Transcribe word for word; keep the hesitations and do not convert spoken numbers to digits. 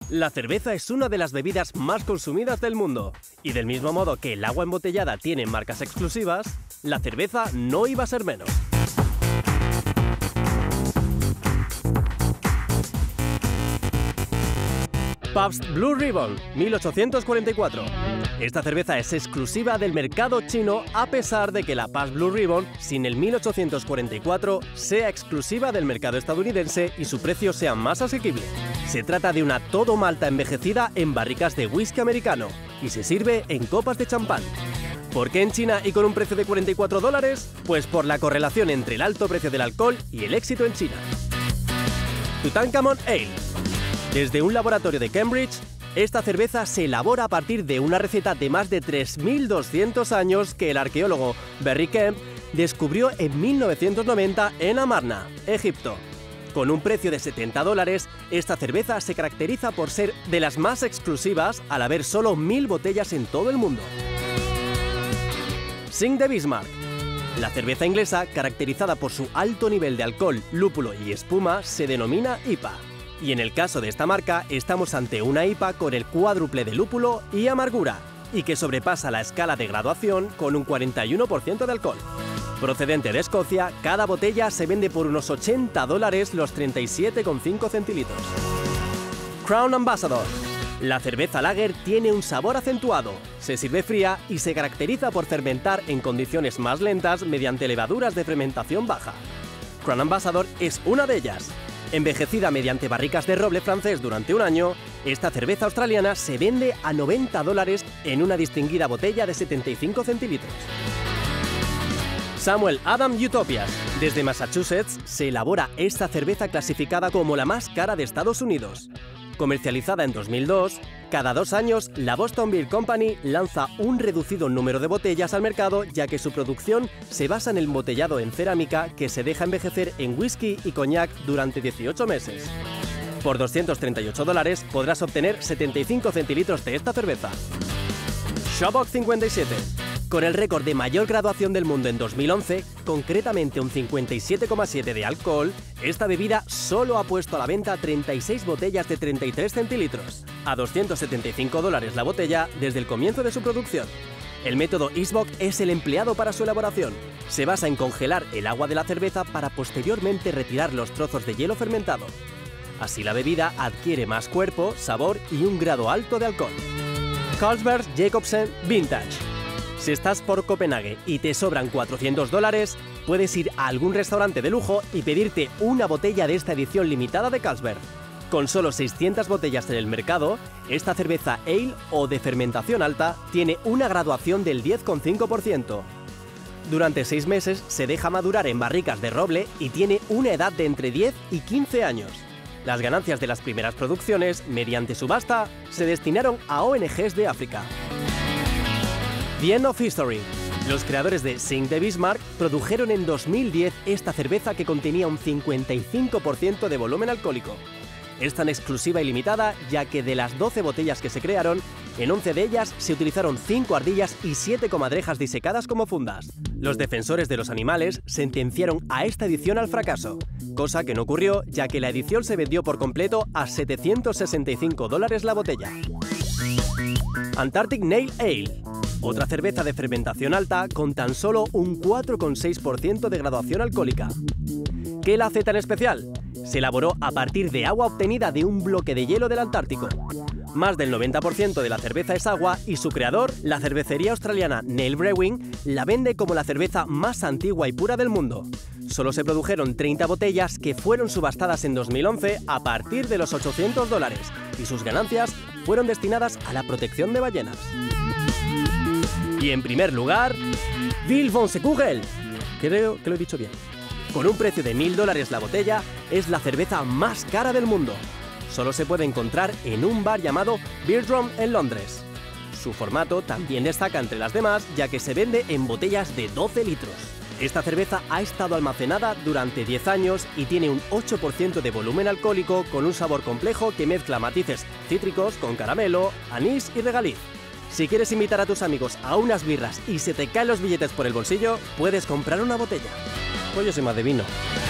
La cerveza es una de las bebidas más consumidas del mundo, y del mismo modo que el agua embotellada tiene marcas exclusivas, la cerveza no iba a ser menos. Pabst Blue Ribbon, mil ochocientos cuarenta y cuatro. Esta cerveza es exclusiva del mercado chino a pesar de que la Pabst Blue Ribbon, sin el mil ochocientos cuarenta y cuatro, sea exclusiva del mercado estadounidense y su precio sea más asequible. Se trata de una todo malta envejecida en barricas de whisky americano y se sirve en copas de champán. ¿Por qué en China y con un precio de cuarenta y cuatro dólares? Pues por la correlación entre el alto precio del alcohol y el éxito en China. Tutankhamon Ale. Desde un laboratorio de Cambridge, esta cerveza se elabora a partir de una receta de más de tres mil doscientos años que el arqueólogo Barry Kemp descubrió en mil novecientos noventa en Amarna, Egipto. Con un precio de setenta dólares, esta cerveza se caracteriza por ser de las más exclusivas al haber solo mil botellas en todo el mundo. Sing de Bismarck. La cerveza inglesa, caracterizada por su alto nivel de alcohol, lúpulo y espuma, se denomina I P A. Y en el caso de esta marca, estamos ante una I P A con el cuádruple de lúpulo y amargura, y que sobrepasa la escala de graduación con un cuarenta y uno por ciento de alcohol. Procedente de Escocia, cada botella se vende por unos ochenta dólares los treinta y siete coma cinco centilitros. Crown Ambassador. La cerveza lager tiene un sabor acentuado, se sirve fría y se caracteriza por fermentar en condiciones más lentas mediante levaduras de fermentación baja. Crown Ambassador es una de ellas. Envejecida mediante barricas de roble francés durante un año, esta cerveza australiana se vende a noventa dólares en una distinguida botella de setenta y cinco centilitros. Samuel Adams Utopias. Desde Massachusetts se elabora esta cerveza clasificada como la más cara de Estados Unidos. Comercializada en dos mil dos, cada dos años la Boston Beer Company lanza un reducido número de botellas al mercado, ya que su producción se basa en el embotellado en cerámica que se deja envejecer en whisky y coñac durante dieciocho meses. Por doscientos treinta y ocho dólares podrás obtener setenta y cinco centilitros de esta cerveza. Showbox cincuenta y siete. Con el récord de mayor graduación del mundo en dos mil once, concretamente un cincuenta y siete coma siete de alcohol, esta bebida solo ha puesto a la venta treinta y seis botellas de treinta y tres centilitros, a doscientos setenta y cinco dólares la botella desde el comienzo de su producción. El método Eastbock es el empleado para su elaboración. Se basa en congelar el agua de la cerveza para posteriormente retirar los trozos de hielo fermentado. Así la bebida adquiere más cuerpo, sabor y un grado alto de alcohol. Carlsberg Jacobsen Vintage. Si estás por Copenhague y te sobran cuatrocientos dólares, puedes ir a algún restaurante de lujo y pedirte una botella de esta edición limitada de Carlsberg. Con solo seiscientas botellas en el mercado, esta cerveza ale o de fermentación alta tiene una graduación del diez coma cinco por ciento. Durante seis meses se deja madurar en barricas de roble y tiene una edad de entre diez y quince años. Las ganancias de las primeras producciones, mediante subasta, se destinaron a O N Ges de África. The End of History. Los creadores de Sing de Bismarck produjeron en dos mil diez esta cerveza que contenía un cincuenta y cinco por ciento de volumen alcohólico. Es tan exclusiva y limitada ya que de las doce botellas que se crearon, en once de ellas se utilizaron cinco ardillas y siete comadrejas disecadas como fundas. Los defensores de los animales sentenciaron a esta edición al fracaso, cosa que no ocurrió ya que la edición se vendió por completo a setecientos sesenta y cinco dólares la botella. Antarctic Nail Ale. Otra cerveza de fermentación alta con tan solo un cuatro coma seis por ciento de graduación alcohólica. ¿Qué la hace tan especial? Se elaboró a partir de agua obtenida de un bloque de hielo del Antártico. Más del noventa por ciento de la cerveza es agua y su creador, la cervecería australiana Nail Brewing, la vende como la cerveza más antigua y pura del mundo. Solo se produjeron treinta botellas que fueron subastadas en dos mil once a partir de los ochocientos dólares y sus ganancias fueron destinadas a la protección de ballenas. Y en primer lugar, Wilhelmsbräu. Creo que lo he dicho bien. Con un precio de mil dólares la botella, es la cerveza más cara del mundo. Solo se puede encontrar en un bar llamado Beer Drum en Londres. Su formato también destaca entre las demás, ya que se vende en botellas de doce litros. Esta cerveza ha estado almacenada durante diez años y tiene un ocho por ciento de volumen alcohólico con un sabor complejo que mezcla matices cítricos con caramelo, anís y regaliz. Si quieres invitar a tus amigos a unas birras y se te caen los billetes por el bolsillo, puedes comprar una botella. Pues yo soy más de vino.